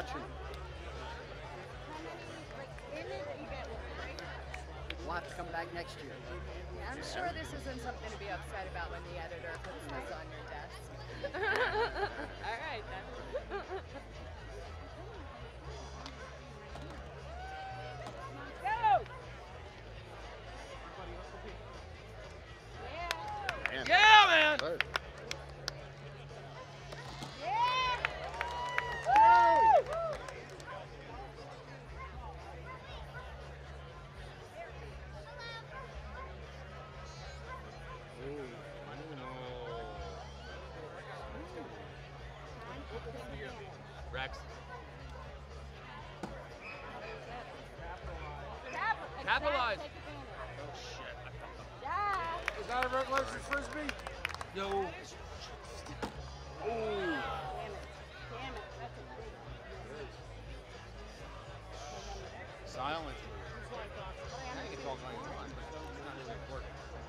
watching. We'll have to come back next year. Yeah, I'm sure this isn't something to be upset about when the editor puts this on your desk. All right, then. Go! Man. Yeah, man! Good. Rex. Capitalize. Oh shit. Yeah. Is that a regulation frisbee? No. Oh. Damn it. Damn it. That's a big Silence. Now you can talk like you want, but it's not really important.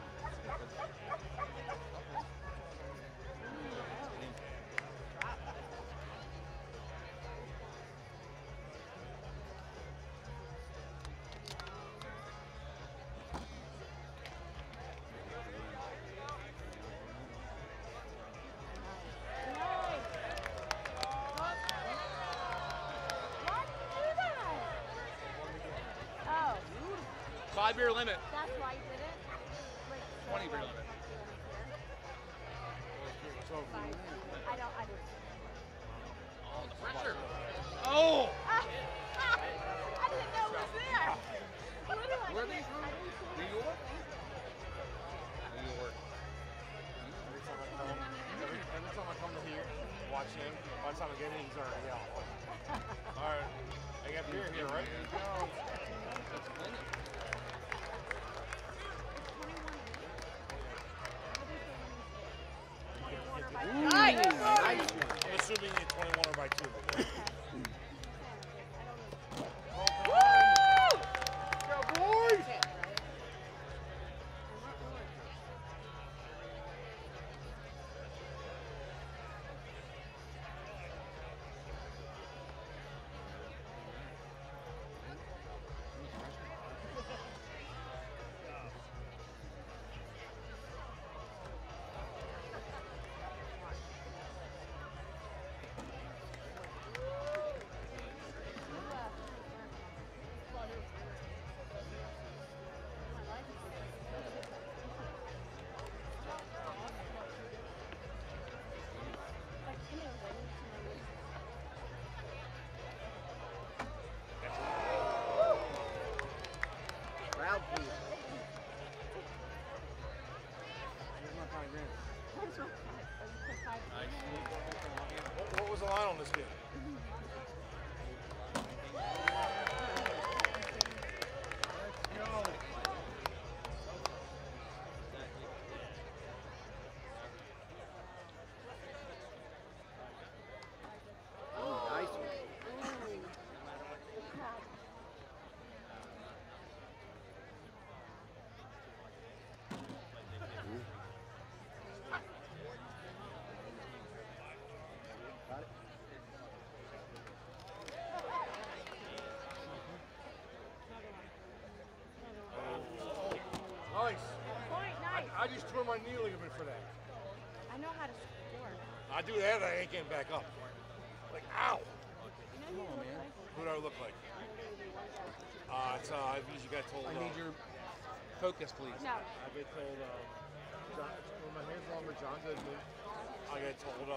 Oh. 5 beer limit. That's why you did it? Wait, 20 beer limit. I don't. Oh, the pressure. Oh! I didn't know it was there. Literally. Where are these from? New York? New York. Every time I come to here, watch him. By the time I get in, he's already out. All right, I got beer here, right? There you go. That's plenty. Nice. Nice. I'm assuming you 21 or by 2. Woo! Go, boys! Crowd, please. What was the line on this game? Oh, nice. Got it. Nice. Point, nice. I just tore my knee ligament for that. I know how to score. I do that, I ain't getting back up. Like, ow! You know who you look like? Who do I look like? I usually got told. I need your focus, please. No. I get told, John, when my hair's longer, John Goodman. I get told, I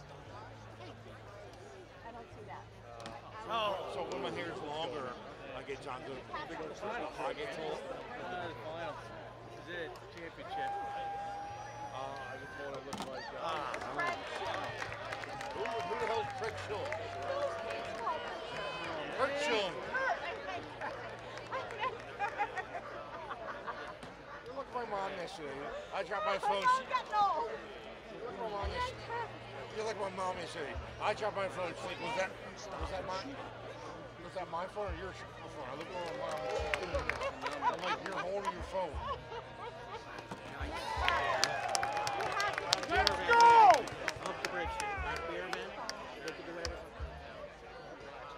don't see that. so when my hair's longer, I get John Goodman. I get told. Final. This is it. Championship. I get told I look like. Who the hell's Fred Schultz? Fred Schultz. You look at my mom yesterday. I dropped my phone. You're like my mom yesterday. I dropped my phone. She's like, was that my phone or your phone? I look at my mom. I'm like, you're holding your phone. Let's go! Up the bridge. Beer, man. Look at the radar.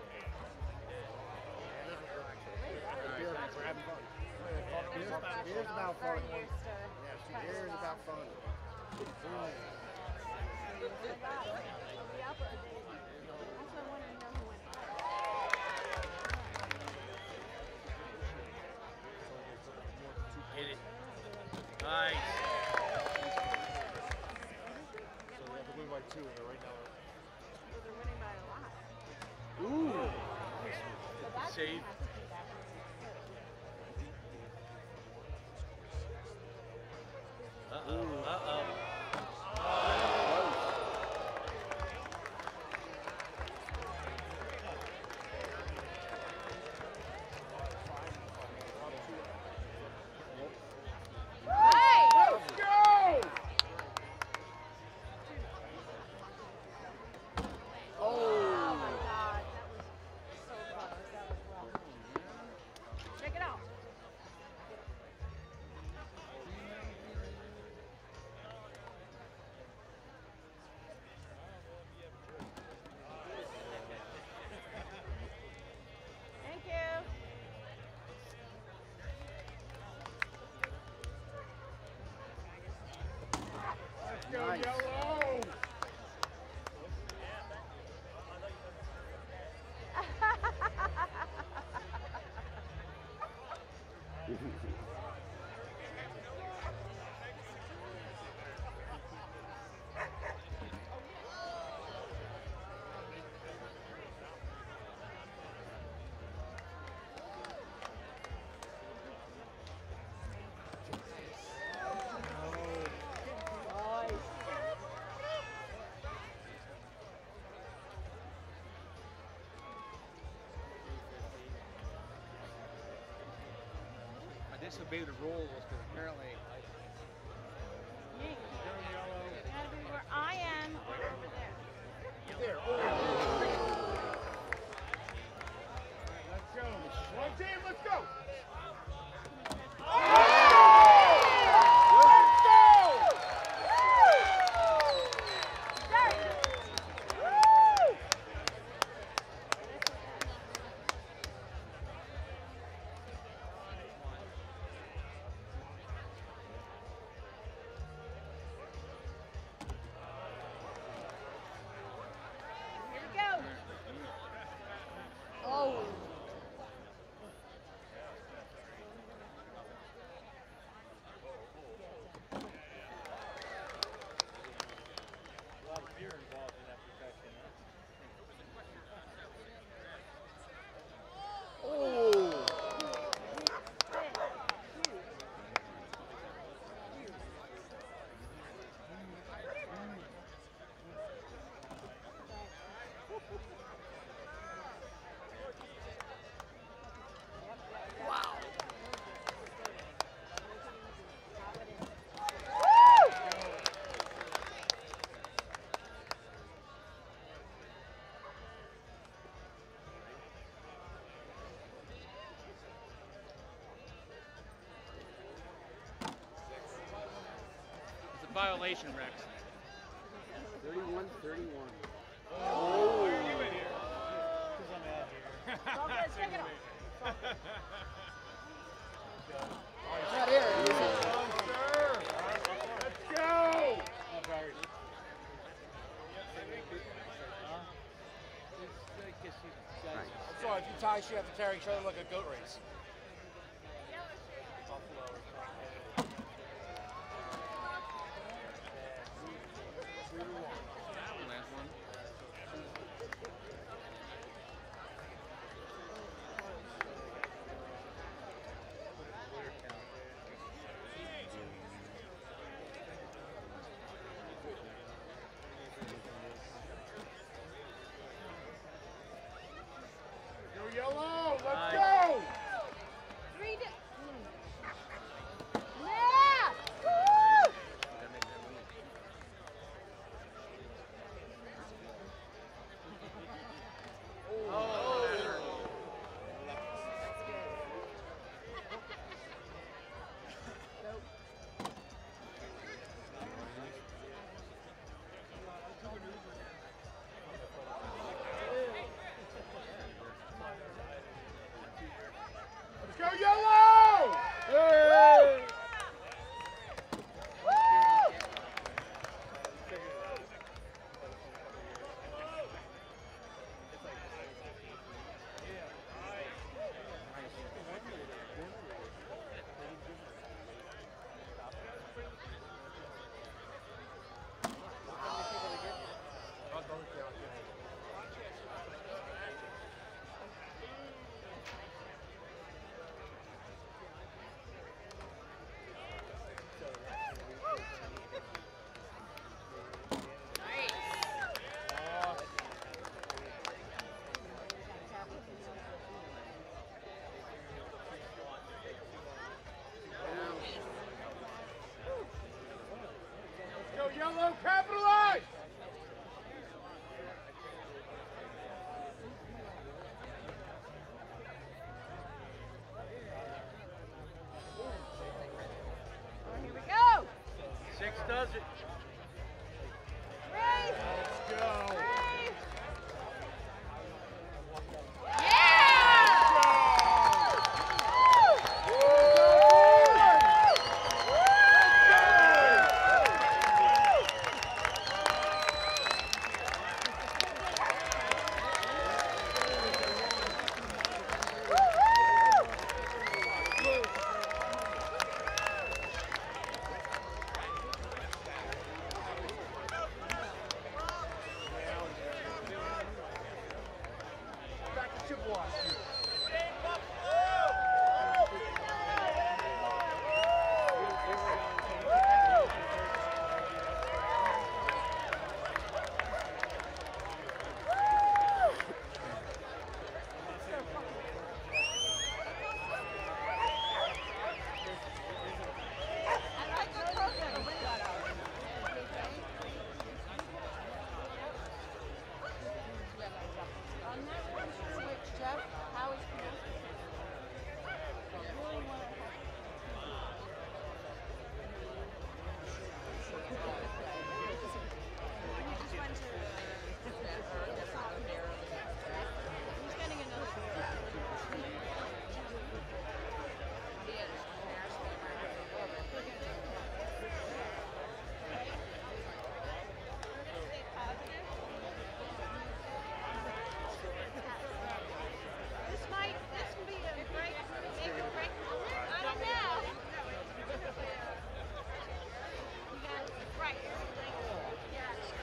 Here's about fun. Very used to trying to Here's stop. about fun. Hit it. Nice. So they have to win by 2, and they're right now. They're winning by a lot. Ooh. Save. Uh-oh. Uh-oh. Hey! Let's go! Oh Oh. my God, that was so close. That was well. Check it out. Thank you. Nice. Yellow! This would be the rule was because apparently Gotta be where I am or over there. There. Let's go. One team, let's go. Here we go. Oh. Oh. it's a violation, Rex. 31-31. Oh. Where are you in here? All good. Check it out. Not here. Let's go! That's all. If you tie, you have to carry each other like a goat race. Last one. Go yellow! Let's Nice. go! Let's go. Back to Chippewa.